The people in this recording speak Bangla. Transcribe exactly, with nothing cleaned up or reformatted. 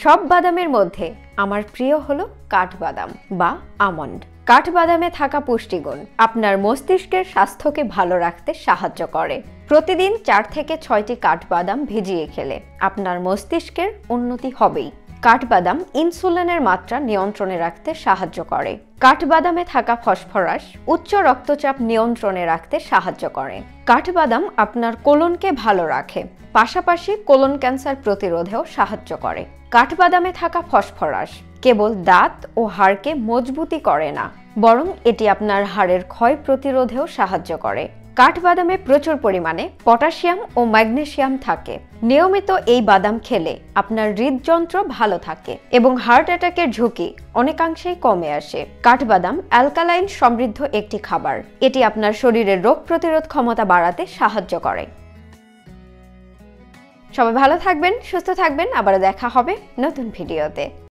সব বাদামের মধ্যে আমার প্রিয় হলো কাঠবাদাম বা আমন্ড। কাঠবাদামে থাকা পুষ্টিগুণ আপনার মস্তিষ্কের স্বাস্থ্যকে ভালো রাখতে সাহায্য করে। প্রতিদিন চার থেকে ছয়টি কাঠবাদাম ভিজিয়ে খেলে আপনার মস্তিষ্কের উন্নতি হবেই। কাঠবাদাম ইনসুলিনের মাত্রা নিয়ন্ত্রণে রাখতে সাহায্য করে। কাঠবাদামে থাকা ফসফরাস উচ্চ রক্তচাপ নিয়ন্ত্রণে রাখতে সাহায্য করে। কাঠবাদাম আপনার কোলনকে ভালো রাখে, পাশাপাশি কোলন ক্যান্সার প্রতিরোধেও সাহায্য করে। কাঠবাদামে থাকা ফসফরাস কেবল দাঁত ও হাড়কে মজবুতি করে না, বরং এটি আপনার হাড়ের ক্ষয় প্রতিরোধেও সাহায্য করে। কাঠবাদামে প্রচুর পরিমাণে পটাশিয়াম ও ম্যাগনেসিয়াম থাকে। নিয়মিত এই বাদাম খেলে আপনার হৃদযন্ত্র ভালো থাকে এবং হার্ট অ্যাটাকের ঝুঁকি অনেকাংশেই কমে আসে। কাঠবাদাম অ্যালকালাইন সমৃদ্ধ একটি খাবার। এটি আপনার শরীরের রোগ প্রতিরোধ ক্ষমতা বাড়াতে সাহায্য করে। সবাই ভালো থাকবেন, সুস্থ থাকবেন। আবার দেখা হবে নতুন ভিডিওতে।